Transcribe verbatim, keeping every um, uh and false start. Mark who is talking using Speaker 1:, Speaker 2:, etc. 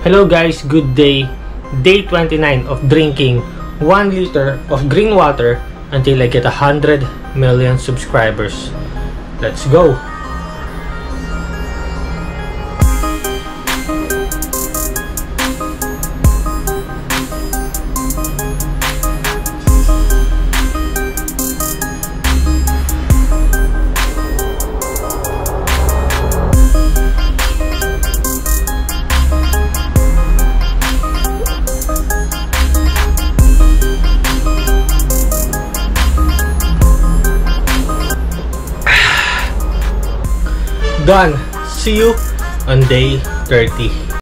Speaker 1: Hello guys, good day. Day twenty-nine of drinking one liter of green water until I get one hundred million subscribers. Let's go! Done. See you on day thirty.